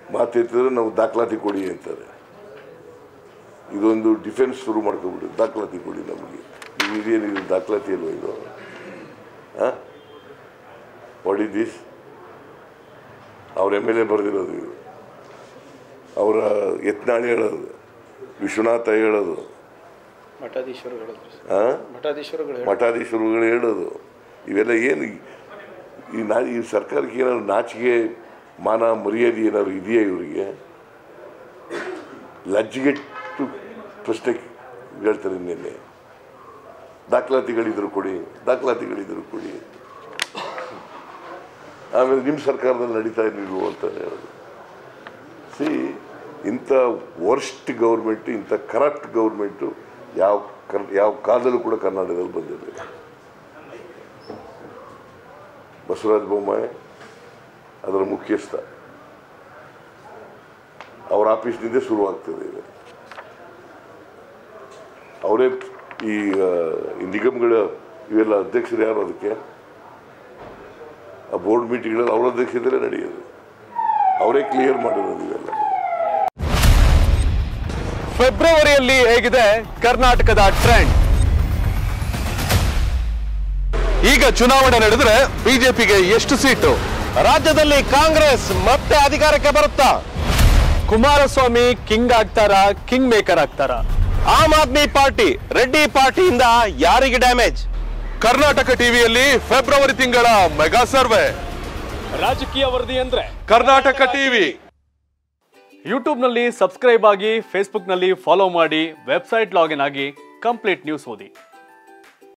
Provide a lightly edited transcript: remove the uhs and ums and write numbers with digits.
ಮಾತೆತ್ತಿದ್ರೆ ನಾವು ದಾಖಲಾತಿ ಕೊಡಿ ಅಂತಾರೆ. ಇದೊಂದು ಡಿಫೆನ್ಸ್ ಶುರು ಮಾಡ್ಕೊಬಿಟ್ಟು ದಾಖಲಾತಿ ಕೊಡಿ ನಮಗೆ. ಇದೇನಿದು ದಾಖಲಾತಿ ಅಲ್ವ ಇದು? What is this? ಅವ್ರ MLA ಬರೆದಿರೋದು ಇದು, ಅವರ ಯತ್ನಾಳಿ ಹೇಳೋದು, ವಿಶ್ವನಾಥ ಹೇಳೋದು, ಮಠಾಧೀಶ್ವರುಗಳು ಹೇಳೋದು. ಇವೆಲ್ಲ ಏನು ಈ ಸರ್ಕಾರಕ್ಕೆ ಏನಾದ್ರು ನಾಚಿಕೆ ಮಾನ ಮರ್ಯಾದೆ ಏನಾದ್ರು ಇದೆಯಾ ಇವರಿಗೆ? ಲಜ್ಜಿಗೆಟ್ಟು ಪ್ರಶ್ನೆ ಹೇಳ್ತಾರೆ. ನಿನ್ನೆ ದಾಖಲಾತಿಗಳಿದ್ರು ಕೊಡಿ, ದಾಖಲಾತಿಗಳಿದ್ರು ಕೊಡಿ, ಆಮೇಲೆ ನಿಮ್ಮ ಸರ್ಕಾರದಲ್ಲಿ ನಡೀತಾ ಇರಲಿಲ್ವೋ ಅಂತ ಹೇಳೋದು. ಇಂಥ ವರ್ಸ್ಟ್ ಗೌರ್ಮೆಂಟು, ಇಂಥ ಕರಪ್ಟ್ ಗೌರ್ಮೆಂಟು ಯಾವ ಕಾಲದಲ್ಲೂ ಕೂಡ ಕರ್ನಾಟಕದಲ್ಲಿ ಬಂದಿರಲಿಲ್ಲ. ಬಸವರಾಜ ಬೊಮ್ಮಾಯಿ ಅದರ ಮುಖ್ಯಸ್ಥ, ಅವರ ಆಫೀಸ್ನಿಂದ ಶುರುವಾಗ್ತದೆ ಈಗ. ಅವರೇ ಈ ನಿಗಮಗಳ ಇವೆಲ್ಲ ಅಧ್ಯಕ್ಷರು ಯಾರು? ಅದಕ್ಕೆ ಆ ಬೋರ್ಡ್ ಮೀಟಿಂಗ್ಗಳಲ್ಲಿ ಅವರ ಅಧ್ಯಕ್ಷತೆಯಲ್ಲೇ ನಡೆಯೋದು, ಅವರೇ ಕ್ಲಿಯರ್ ಮಾಡಿರೋದು ಇವೆಲ್ಲ. ಫೆಬ್ರವರಿಯಲ್ಲಿ ಹೇಗಿದೆ ಕರ್ನಾಟಕದ ಟ್ರೆಂಡ್? ಈಗ ಚುನಾವಣೆ ನಡೆದ್ರೆ ಬಿಜೆಪಿಗೆ ಎಷ್ಟು ಸೀಟು? ರಾಜ್ಯದಲ್ಲಿ ಕಾಂಗ್ರೆಸ್ ಮತ್ತೆ ಅಧಿಕಾರಕ್ಕೆ ಬರುತ್ತಾ? ಕುಮಾರಸ್ವಾಮಿ ಕಿಂಗ್ ಆಗ್ತಾರಾ, ಕಿಂಗ್ ಮೇಕರ್ ಆಗ್ತಾರಾ? ಆಮ್ ಆದ್ಮಿ ಪಾರ್ಟಿ ರೆಡ್ಡಿ ಪಾರ್ಟಿಯಿಂದ ಯಾರಿಗೆ ಡ್ಯಾಮೇಜ್? ಕರ್ನಾಟಕ ಟಿವಿಯಲ್ಲಿ ಫೆಬ್ರವರಿ ತಿಂಗಳ ಮೆಗಾ ಸರ್ವೆ. ರಾಜಕೀಯ ವರದಿ ಅಂದ್ರೆ ಕರ್ನಾಟಕ ಟಿವಿ. ಯೂಟ್ಯೂಬ್ನಲ್ಲಿ ಸಬ್ಸ್ಕ್ರೈಬ್ ಆಗಿ, ಫೇಸ್ಬುಕ್ನಲ್ಲಿ ಫಾಲೋ ಮಾಡಿ, ವೆಬ್ಸೈಟ್ ಲಾಗಿನ್ ಆಗಿ ಕಂಪ್ಲೀಟ್ ನ್ಯೂಸ್ ಓದಿ.